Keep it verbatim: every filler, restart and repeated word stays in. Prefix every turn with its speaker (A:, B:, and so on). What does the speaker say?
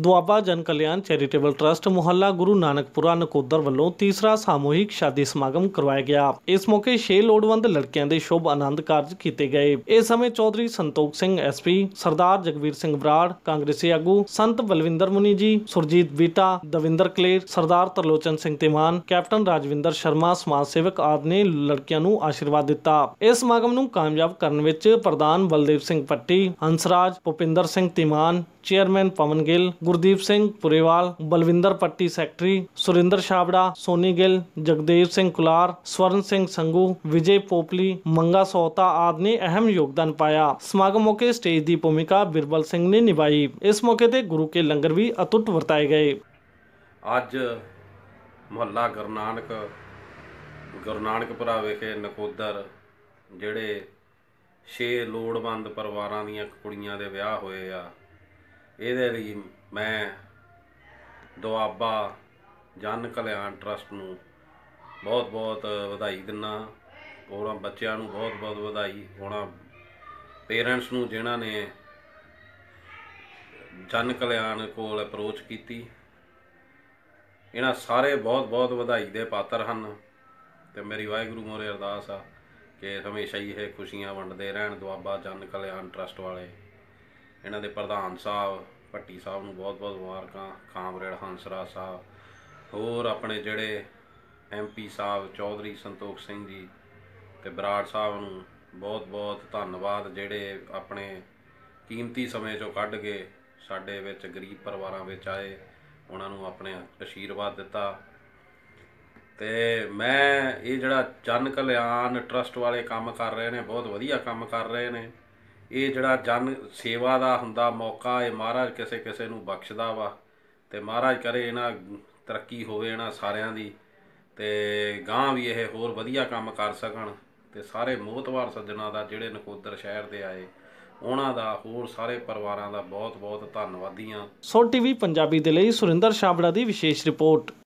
A: ਦੁਆਬਾ ਜਨ ਕਲਿਆਣ charitable trust ਮੁਹੱਲਾ ਗੁਰੂ ਨਾਨਕਪੁਰਾ ਨਕੋਦਰ ਵੱਲੋਂ ਤੀਸਰਾ ਸਾਮੂਹਿਕ ਸ਼ਾਦੀ ਸਮਾਗਮ ਕਰਵਾਇਆ ਗਿਆ। ਇਸ ਮੌਕੇ ਛੇ ਲੋੜਵੰਦ ਲੜਕਿਆਂ ਦੇ ਸ਼ੁਭ ਆਨੰਦ ਕਾਰਜ ਕੀਤੇ ਗਏ। ਇਸ ਸਮੇਂ ਚੌਧਰੀ ਸੰਤੋਖ ਸਿੰਘ ਐਸ ਪੀ, ਸਰਦਾਰ ਜਗਵੀਰ ਸਿੰਘ ਬਰਾੜ, ਕਾਂਗਰਸੀ ਆਗੂ ਸੰਤ ਬਲਵਿੰਦਰ ਮੁਨੀ ਜੀ, ਸੁਰਜੀਤ ਬੀਟਾ, ਦਵਿੰਦਰ ਕਲੇਰ, ਸਰਦਾਰ ਤਰਲੋਚਨ ਸਿੰਘ ਤਿਮਾਨ, ਕੈਪਟਨ ਰਾਜਵਿੰਦਰ ਸ਼ਰਮਾ, ਸਮਾਜ ਸੇਵਕ ਆਦਿ ਨੇ ਲੜਕਿਆਂ ਨੂੰ ਆਸ਼ੀਰਵਾਦ ਦਿੱਤਾ। ਇਸ ਸਮਾਗਮ ਨੂੰ ਕਾਮਯਾਬ ਕਰਨ ਵਿੱਚ ਪ੍ਰਧਾਨ ਬਲਦੇਵ ਸਿੰਘ ਪੱਟੀ, ਹੰਸਰਾਜ, ਭੁਪਿੰਦਰ ਸਿੰਘ ਤਿਮਾਨ, ਚੇਅਰਮੈਨ ਪਵਨ ਗਿੱਲ, ਗੁਰਦੀਪ ਸਿੰਘ ਪੁਰੇਵਾਲ, ਬਲਵਿੰਦਰ ਪੱਟੀ ਸੈਕਟਰੀ, ਸੁਰਿੰਦਰ ਛਾਬੜਾ, ਸੋਨੀ ਗਿੱਲ, ਜਗਦੇਵ ਸਿੰਘ ਕੁਲਾਰ, ਸਵਰਨ ਸਿੰਘ ਸੰਗੂ, ਵਿਜੇ ਪੋਪਲੀ, ਮੰਗਾ ਸੋਹਤਾ ਆਦਿ ਨੇ ਅਹਿਮ ਯੋਗਦਾਨ ਪਾਇਆ। ਸਮਾਗਮ ਮੌਕੇ ਸਟੇਜ ਦੀ ਭੂਮਿਕਾ ਬਿਰਬਲ ਸਿੰਘ ਨੇ ਨਿਭਾਈ। ਇਸ ਮੌਕੇ ਤੇ ਗੁਰੂ ਕੇ ਲੰਗਰ ਵੀ ਅਤੁੱਟ ਵਰਤਾਏ ਗਏ।
B: ਅੱਜ ਮੁਹੱਲਾ ਗੁਰੂ ਨਾਨਕ ਗੁਰੂ ਨਾਨਕਪੁਰਾ ਵਿਖੇ ਨਕੋਦਰ ਜਿਹੜੇ ਛੇ ਲੋੜਵੰਦ ਪਰਿਵਾਰਾਂ ਦੀਆਂ ਕੁੜੀਆਂ ਦੇ ਵਿਆਹ ਹੋਏ ਆ, ਇਹਦੇ ਲਈ ਮੈਂ ਦੁਆਬਾ ਜਨ ਕਲਿਆਣ ਟਰਸਟ ਨੂੰ ਬਹੁਤ ਬਹੁਤ ਵਧਾਈ ਦਿੰਦਾ। ਉਹਨਾਂ ਬੱਚਿਆਂ ਨੂੰ ਬਹੁਤ ਬਹੁਤ ਵਧਾਈ, ਉਹਨਾਂ ਪੇਰੈਂਟਸ ਨੂੰ ਜਿਨ੍ਹਾਂ ਨੇ ਜਨ ਕਲਿਆਣ ਕੋਲ ਅਪਰੋਚ ਕੀਤੀ, ਇਹਨਾਂ ਸਾਰੇ ਬਹੁਤ ਬਹੁਤ ਵਧਾਈ ਦੇ ਪਾਤਰ ਹਨ। ਤੇ ਮੇਰੀ ਵਾਹਿਗੁਰੂ ਮੋਰੇ ਅਰਦਾਸ ਆ ਕਿ ਹਮੇਸ਼ਾ ਹੀ ਇਹ ਖੁਸ਼ੀਆਂ ਵੰਡਦੇ ਰਹਿਣ ਦੁਆਬਾ ਜਨ ਕਲਿਆਣ ਟਰਸਟ ਵਾਲੇ। ਇਹਨਾਂ ਦੇ ਪ੍ਰਧਾਨ ਸਾਹਿਬ ਭੱਟੀ ਸਾਹਿਬ ਨੂੰ ਬਹੁਤ ਬਹੁਤ ਮੁਬਾਰਕਾਂ, ਕਾਮਰੇਡ ਹੰਸਰਾਜ ਸਾਹਿਬ, ਹੋਰ ਆਪਣੇ ਜਿਹੜੇ ਐਮ ਪੀ ਸਾਹਿਬ ਚੌਧਰੀ ਸੰਤੋਖ ਸਿੰਘ ਜੀ ਅਤੇ ਬਰਾੜ ਸਾਹਿਬ ਨੂੰ ਬਹੁਤ ਬਹੁਤ ਧੰਨਵਾਦ, ਜਿਹੜੇ ਆਪਣੇ ਕੀਮਤੀ ਸਮੇਂ 'ਚੋਂ ਕੱਢ ਕੇ ਸਾਡੇ ਵਿੱਚ ਗਰੀਬ ਪਰਿਵਾਰਾਂ ਵਿੱਚ ਆਏ, ਉਹਨਾਂ ਨੂੰ ਆਪਣੇ ਆਸ਼ੀਰਵਾਦ ਦਿੱਤਾ। ਅਤੇ ਮੈਂ ਇਹ ਜਿਹੜਾ ਜਨ ਕਲਿਆਣ ਟਰਸਟ ਵਾਲੇ ਕੰਮ ਕਰ ਰਹੇ ਨੇ, ਬਹੁਤ ਵਧੀਆ ਕੰਮ ਕਰ ਰਹੇ ਨੇ। ਇਹ ਜਿਹੜਾ ਜਨ ਸੇਵਾ ਦਾ ਹੁੰਦਾ ਮੌਕਾ, ਇਹ ਮਹਾਰਾਜ ਕਿਸੇ ਕਿਸੇ ਨੂੰ ਬਖਸ਼ਦਾ ਵਾ, ਅਤੇ ਮਹਾਰਾਜ ਕਰੇ ਇਹਨਾਂ ਤਰੱਕੀ ਹੋਵੇ ਇਹਨਾਂ ਸਾਰਿਆਂ ਦੀ, ਅਤੇ ਗਾਂਹ ਵੀ ਇਹ ਹੋਰ ਵਧੀਆ ਕੰਮ ਕਰ ਸਕਣ। ਅਤੇ ਸਾਰੇ ਮੋਹਤਵਾਰ ਸੱਜਣਾਂ ਦਾ ਜਿਹੜੇ ਨਕੋਦਰ ਸ਼ਹਿਰ ਦੇ ਆਏ, ਉਹਨਾਂ ਦਾ, ਹੋਰ ਸਾਰੇ ਪਰਿਵਾਰਾਂ ਦਾ ਬਹੁਤ ਬਹੁਤ ਧੰਨਵਾਦੀ ਹਾਂ।
A: ਸੋ ਟੀਵੀ ਪੰਜਾਬੀ ਦੇ ਲਈ ਸੁਰਿੰਦਰ ਛਾਬੜਾ ਦੀ ਵਿਸ਼ੇਸ਼ ਰਿਪੋਰਟ।